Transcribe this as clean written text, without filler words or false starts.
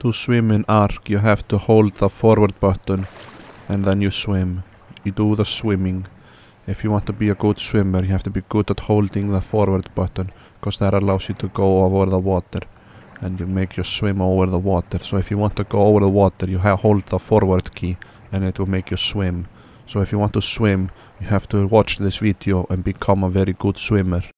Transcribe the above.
To swim in ARK, you have to hold the forward button and then you swim. You do the swimming. If you want to be a good swimmer, you have to be good at holding the forward button, because that allows you to go over the water and you make you swim over the water. So if you want to go over the water, you hold the forward key and it will make you swim. So if you want to swim, you have to watch this video and become a very good swimmer.